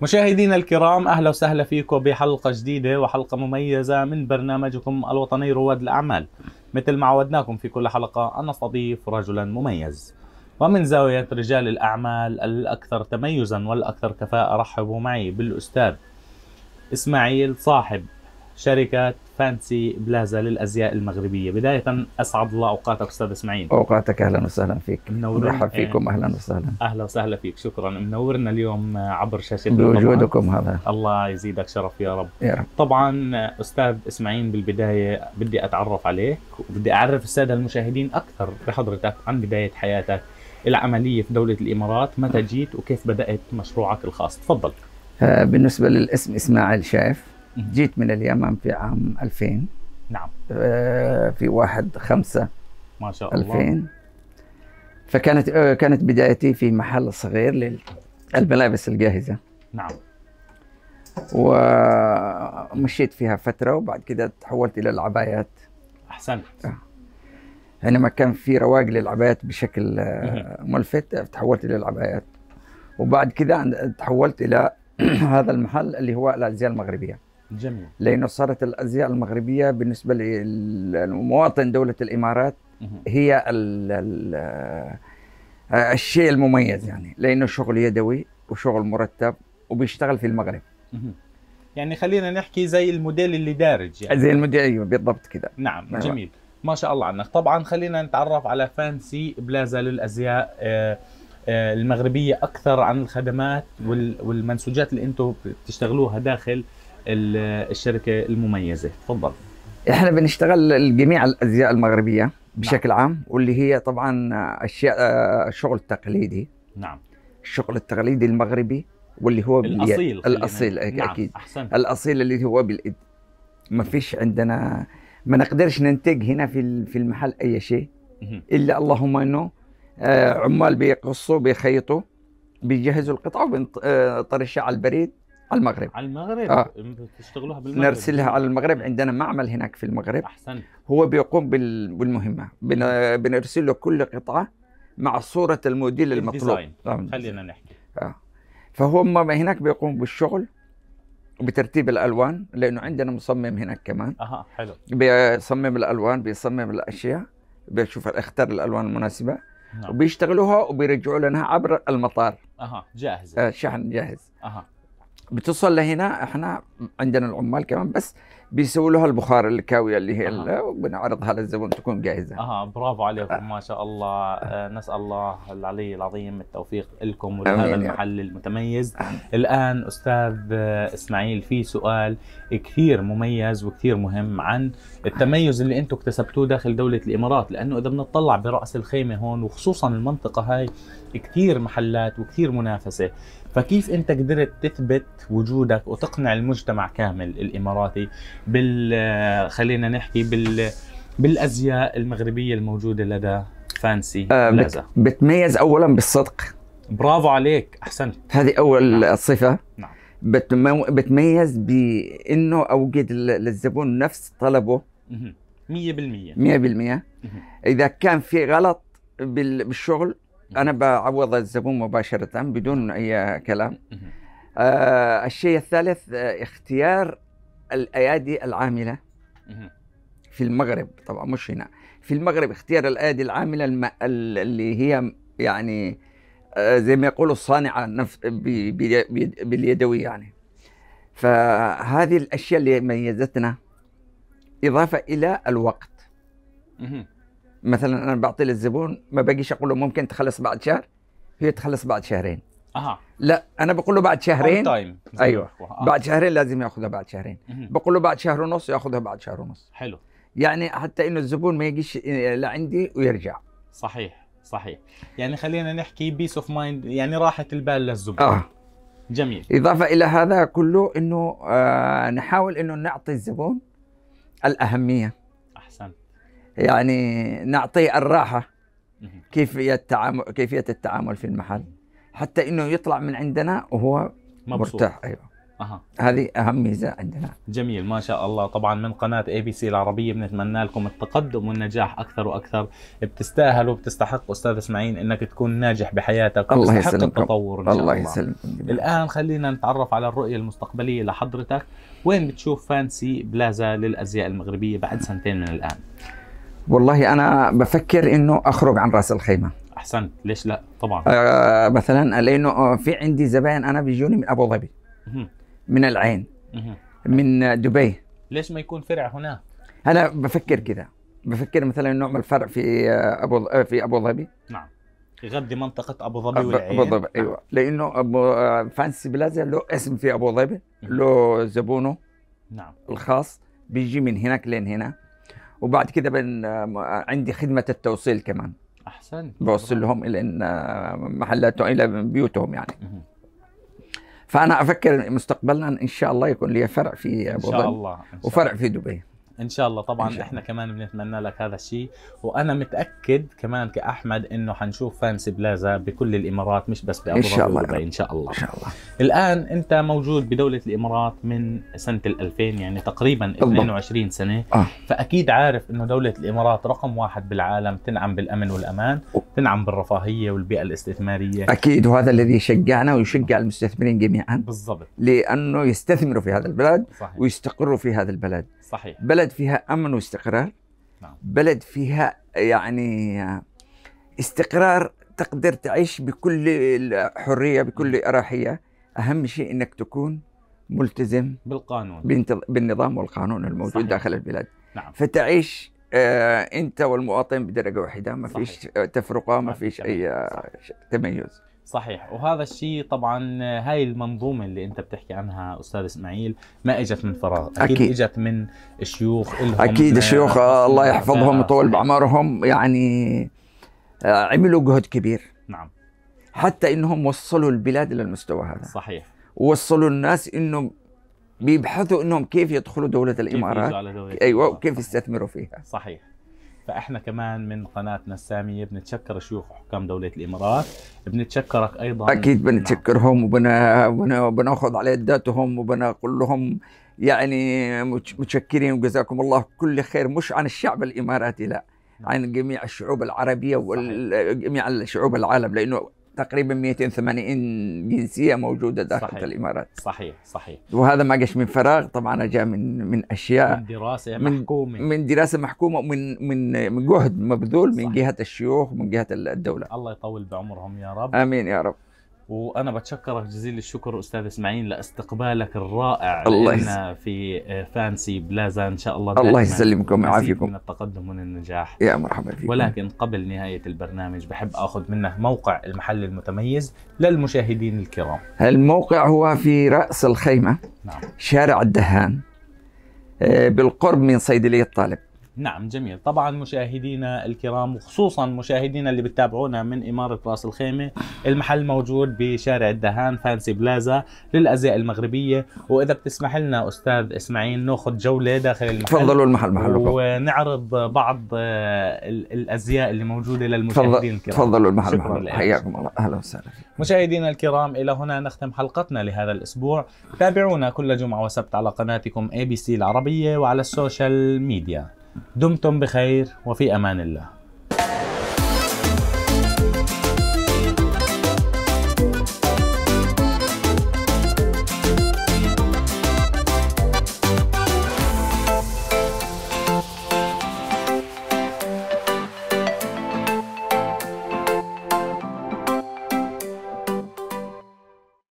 مشاهدينا الكرام، أهلا وسهلا فيكم بحلقة جديدة وحلقة مميزة من برنامجكم الوطني رواد الأعمال. مثل ما عودناكم في كل حلقة أن نستضيف رجلا مميز، ومن زاوية رجال الأعمال الأكثر تميزا والأكثر كفاءة رحبوا معي بالأستاذ إسماعيل، صاحب شركة فانسي بلازا للأزياء المغربية. بداية أسعد الله أوقاتك أستاذ إسماعيل. أوقاتك أهلا وسهلا فيك، منورنا. مرحب فيكم، أهلا وسهلا. أهلا وسهلا فيك، شكرا. منورنا اليوم عبر شاشتنا بوجودكم هذا. الله يزيدك شرف يا رب. يا رب. طبعا أستاذ إسماعيل، بالبداية بدي أتعرف عليك وبدي أعرف السادة المشاهدين أكثر بحضرتك عن بداية حياتك العملية في دولة الإمارات، متى جيت وكيف بدأت مشروعك الخاص. تفضل. بالنسبة للاسم إسماعيل شايف، جيت من اليمن في عام 2000. نعم. في 1/5 ما شاء الله 2000. كانت بدايتي في محل صغير للملابس الجاهزة. نعم. ومشيت فيها فترة وبعد كده تحولت إلى العبايات. أحسنت. حينما كان في رواج للعبايات بشكل ملفت تحولت إلى العبايات، وبعد كده تحولت إلى هذا المحل اللي هو الأزياء المغربية. جميل. لأنه صارت الأزياء المغربية بالنسبة لمواطن دولة الإمارات هي الشيء المميز، يعني لأنه شغل يدوي وشغل مرتب وبيشتغل في المغرب. يعني خلينا نحكي زي الموديل اللي دارج، يعني زي الموديل. أيوه بالضبط كده. نعم. جميل، ما شاء الله عنك. طبعا خلينا نتعرف على فانسي بلازا للأزياء المغربية أكثر، عن الخدمات والمنسوجات اللي أنتم بتشتغلوها داخل الشركة المميزة. تفضل. احنا بنشتغل جميع الأزياء المغربية بشكل عام، واللي هي طبعا أشياء الشغل التقليدي. نعم. الشغل التقليدي المغربي واللي هو الأصيل. الأصيل. نعم. أكيد. أحسنت. الأصيل اللي هو بالإيد. ما فيش عندنا، ما نقدرش ننتج هنا في المحل أي شيء إلا اللهم إنه عمال بيقصوا بيخيطوا بيجهزوا القطعة وبنطرشها على البريد على المغرب. على المغرب. بتشتغلوها بالمغرب. نرسلها على المغرب. عندنا معمل هناك في المغرب. أحسنت. هو بيقوم بالمهمة. بنرسل له كل قطعة مع صورة الموديل المطلوب. خلينا نحكي. فهم هناك بيقوم بالشغل وبترتيب الألوان، لأنه عندنا مصمم هناك كمان. حلو. بيصمم الألوان، بيصمم الأشياء، بيشوف يختار الألوان المناسبة. نعم. وبيشتغلوها وبيرجعوا لنا عبر المطار. جاهز. شحن جاهز. بتصل لهنا. احنا عندنا العمال كمان، بس بيسووا لها البخار الكاويه اللي هي وبنعرضها للزبون تكون جاهزه. برافو عليكم. ما شاء الله. نسال الله العلي العظيم التوفيق لكم ولهذا المحل المتميز. الان استاذ اسماعيل، في سؤال كثير مميز وكثير مهم عن التميز اللي انتم اكتسبتوه داخل دوله الامارات، لانه اذا بنطلع براس الخيمه هون وخصوصا المنطقه هاي كثير محلات وكثير منافسه، فكيف انت قدرت تثبت وجودك وتقنع المجتمع كامل الاماراتي خلينا نحكي بالازياء المغربيه الموجوده لدى فانسي بلازا؟ بتميز اولا بالصدق. برافو عليك، احسنت. هذه اول صفه. نعم. بتميز بانه اوجد للزبون نفس طلبه 100%. اذا كان في غلط بالشغل أنا بعوض الزبون مباشرة بدون أي كلام. الشيء الثالث اختيار الأيادي العاملة في المغرب. طبعا مش هنا في المغرب، اختيار الأيادي العاملة اللي هي يعني زي ما يقولوا الصانعة باليدوي يعني. فهذه الأشياء اللي ميزتنا، إضافة إلى الوقت. مثلا انا بعطي للزبون، ما باجيش اقول له ممكن تخلص بعد شهر، هي تخلص بعد شهرين. لا، انا بقول له بعد شهرين. ايوه. بعد شهرين لازم ياخذها بعد شهرين. بقول له بعد شهر ونص ياخذها بعد شهر ونص. حلو. يعني حتى انه الزبون ما يجيش لعندي ويرجع. صحيح. يعني خلينا نحكي بيس اوف مايند، يعني راحة البال للزبون. جميل. اضافة الى هذا كله انه نحاول انه نعطي الزبون الأهمية. احسنت. يعني نعطيه الراحة، كيفية التعامل في المحل، حتى انه يطلع من عندنا وهو مرتاح. ايوه. هذه أهم ميزة عندنا. جميل ما شاء الله. طبعا من قناة ABC العربية بنتمنى لكم التقدم والنجاح أكثر وأكثر. بتستاهل وبتستحق أستاذ إسماعيل إنك تكون ناجح بحياتك وتستحق التطور إن شاء الله. الله يسلمكم. الآن خلينا نتعرف على الرؤية المستقبلية لحضرتك. وين بتشوف فانسي بلازا للأزياء المغربية بعد سنتين من الآن؟ والله أنا بفكر إنه أخرج عن رأس الخيمة. أحسنت، ليش لا؟ طبعا مثلا لأنه في عندي زبائن أنا بيجوني من أبو ظبي، من العين، من دبي. ليش ما يكون فرع هنا؟ أنا بفكر كذا، بفكر مثلا نعمل فرع في أبو ظبي. نعم، يغذي منطقة أبو ظبي والعين. أبو ظبي أيوة، لأنه فانسي بلازا له اسم في أبو ظبي، له زبونه نعم الخاص بيجي من هناك لين هنا، وبعد كده عندي خدمة التوصيل كمان. أحسن، بوصل لهم إلى محلاتهم إلى بيوتهم يعني. فأنا أفكر مستقبلا إن شاء الله يكون لي فرع في أبو ظبي إن شاء الله، وفرع في دبي ان شاء الله. طبعا احنا كمان بنتمنى لك هذا الشيء، وانا متاكد كمان كاحمد انه حنشوف فانسي بلازا بكل الامارات مش بس بابو ظبي ودبي ان شاء الله. ان شاء الله. الان انت موجود بدوله الامارات من سنه 2000 يعني تقريبا 22 سنه. فاكيد عارف انه دوله الامارات رقم واحد بالعالم، تنعم بالامن والامان، تنعم بالرفاهيه والبيئه الاستثماريه. اكيد، وهذا الذي يشجعنا ويشجع المستثمرين جميعا بالضبط، لانه يستثمروا في هذا البلد. صحيح. ويستقروا في هذا البلد. صحيح. بلد فيها امن واستقرار. نعم. بلد فيها يعني استقرار، تقدر تعيش بكل حريه بكل اريحيه. اهم شيء انك تكون ملتزم بالقانون، بالنظام والقانون الموجود. صحيح. داخل البلاد. نعم. فتعيش انت والمواطن بدرجه واحده، ما فيش تفرقه، ما فيش اي تميز. صحيح. وهذا الشيء طبعا هاي المنظومه اللي انت بتحكي عنها استاذ اسماعيل ما اجت من فراغ، اكيد اجت من الشيوخ لهم. اكيد الشيوخ الله يحفظهم ويطول بعمرهم، يعني عملوا جهد كبير. نعم. حتى انهم وصلوا البلاد الى المستوى هذا. صحيح. ووصلوا الناس انهم بيبحثوا انهم كيف يدخلوا دولة الامارات. ايوه، وكيف يستثمروا فيها. صحيح. فاحنا كمان من قناتنا السامية بنتشكر شيوخ وحكام دولة الامارات، بنتشكرك ايضا. اكيد بنتشكرهم وبناخذ على يداتهم وبنقول لهم يعني متشكرين وجزاكم الله كل خير، مش عن الشعب الاماراتي لا، عن جميع الشعوب العربية وجميع الشعوب العالم، لانه تقريبا 280 جنسية موجودة داخل. صحيح. الإمارات. صحيح. صحيح. وهذا ما جاش من فراغ، طبعا جاء من أشياء، من دراسة محكومة، من دراسة محكومة، ومن جهد مبذول من جهة الشيوخ ومن جهة الدولة. الله يطول بعمرهم يا رب. آمين يا رب. وأنا بتشكرك جزيل الشكر أستاذ إسماعيل لاستقبالك الرائع لنا في فانسي بلازا. إن شاء الله الله يسلمكم ويعافيكم من التقدم والنجاح. يا مرحبا فيكم. ولكن قبل نهاية البرنامج بحب أخذ منه موقع المحل المتميز للمشاهدين الكرام. الموقع هو في رأس الخيمة. نعم. شارع الدهان، بالقرب من صيدلية طالب. نعم جميل. طبعا مشاهدينا الكرام وخصوصا مشاهدينا اللي بتتابعونا من إمارة راس الخيمة، المحل موجود بشارع الدهان فانسي بلازا للأزياء المغربية. وإذا بتسمح لنا أستاذ إسماعيل ناخذ جولة داخل المحل. تفضلوا المحل محلكم، ونعرض بعض الأزياء اللي موجودة للمشاهدين الكرام. تفضلوا المحل محلكم، حياكم الله، أهلا وسهلا. مشاهدينا الكرام إلى هنا نختم حلقتنا لهذا الأسبوع. تابعونا كل جمعة وسبت على قناتكم ABC العربية وعلى السوشيال ميديا. دمتم بخير وفي أمان الله.